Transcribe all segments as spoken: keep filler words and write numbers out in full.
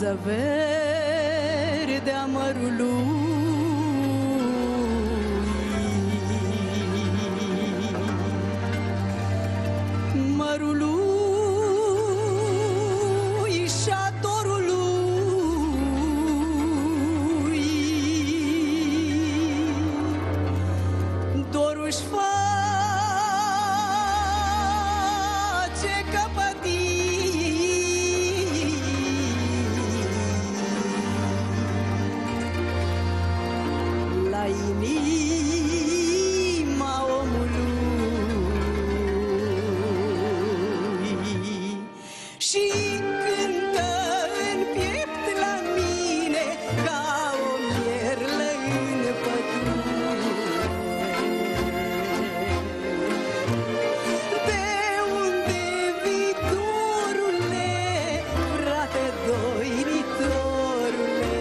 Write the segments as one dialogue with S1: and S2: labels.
S1: Roză verde a mărului, mărului și-a dorului, dorul-și face căpătii, la inima omului și cântă în piept la mine ca o mierlă în pădure. De unde vii, dorule, frate doinitorule?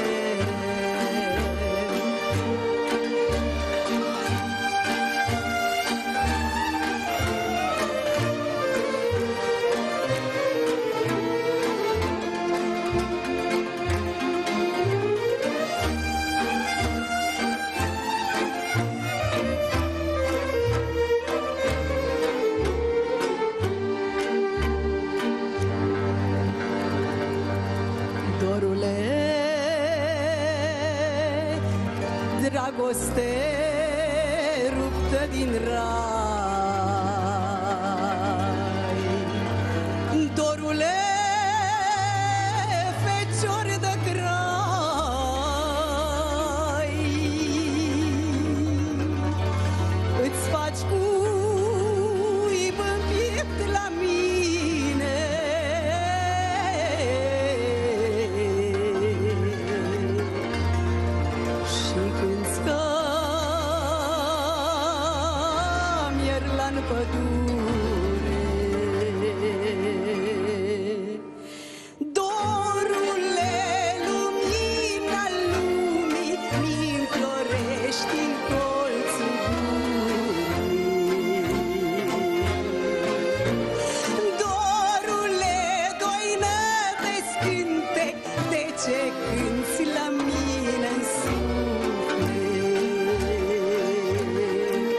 S1: Dorule, dragoste ruptă din rai, dorule, fecior de grai, îți faci cuib în piept la mine și cânti ca mierla în pădure. Dorule, lumina lumii mi-nflorești în colțul gurii. Dorule, doină de scântec, de ce cânti la mine în suflet?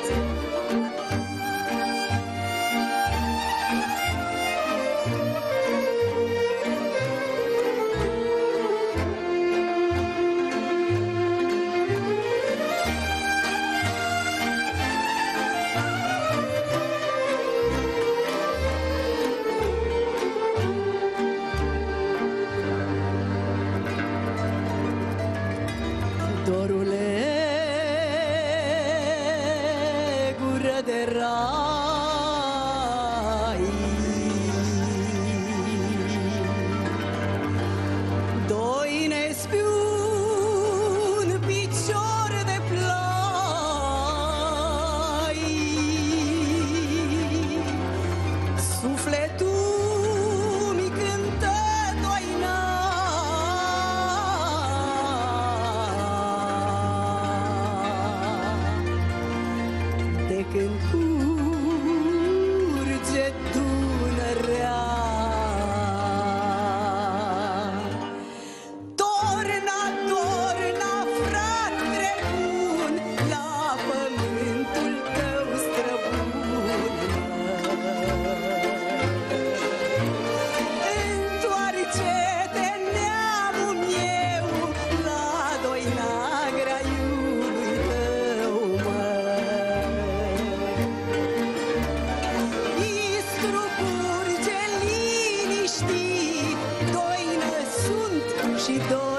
S1: Dorule, gură de rai, doine-ți pe un picior de plai, sufletul mi cântă doina de când curge Dunărea. Torna, torna, frate bun, la pământul tău străbun. Întoarce-te, neamul meu, la doina graiului tău, mă. Istru curge liniștit, doină sunt și dor.